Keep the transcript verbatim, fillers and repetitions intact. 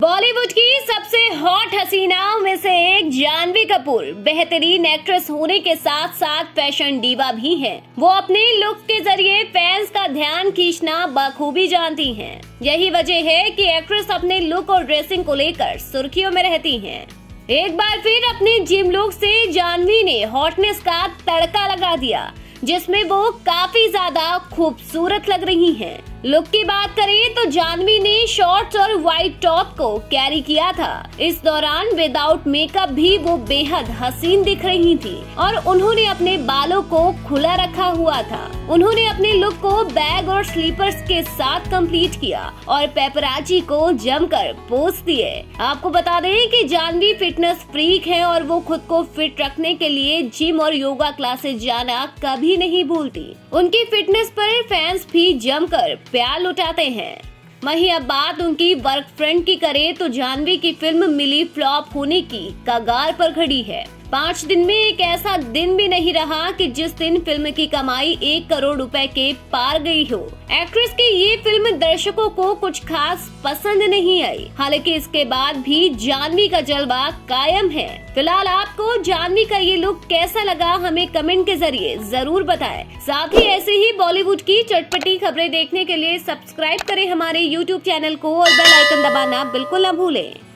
बॉलीवुड की सबसे हॉट हसीनाओं में से एक जानवी कपूर बेहतरीन एक्ट्रेस होने के साथ साथ फैशन डीवा भी हैं। वो अपने लुक के जरिए फैंस का ध्यान खींचना बखूबी जानती हैं। यही वजह है कि एक्ट्रेस अपने लुक और ड्रेसिंग को लेकर सुर्खियों में रहती हैं। एक बार फिर अपने जिम लुक से जानवी ने हॉटनेस का तड़का लगा दिया, जिसमें वो काफी ज्यादा खूबसूरत लग रही हैं। लुक की बात करें तो जानवी ने शॉर्ट्स और व्हाइट टॉप को कैरी किया था। इस दौरान विदाउट मेकअप भी वो बेहद हसीन दिख रही थी और उन्होंने अपने बालों को खुला रखा हुआ था। उन्होंने अपने लुक को बैग और स्लीपर्स के साथ कंप्लीट किया और पेपराची को जमकर पोज दिए। आपको बता दें कि जानवी फिटनेस फ्रीक है और वो खुद को फिट रखने के लिए जिम और योगा क्लासेस जाना कभी नहीं भूलती। उनकी फिटनेस पर फैंस भी जमकर प्यार लुटाते हैं। वहीं अब बात उनकी वर्क फ्रंट की करें तो जानवी की फिल्म मिली फ्लॉप होने की कगार पर खड़ी है। पाँच दिन में एक ऐसा दिन भी नहीं रहा कि जिस दिन फिल्म की कमाई एक करोड़ रुपए के पार गई हो। एक्ट्रेस की ये फिल्म दर्शकों को कुछ खास पसंद नहीं आई। हालांकि इसके बाद भी जानवी का जलवा कायम है। फिलहाल आपको जानवी का ये लुक कैसा लगा, हमें कमेंट के जरिए जरूर बताएं। साथ ही ऐसे ही बॉलीवुड की चटपटी खबरें देखने के लिए सब्सक्राइब करें हमारे यूट्यूब चैनल को और बेल आइकन दबाना बिल्कुल न भूलें।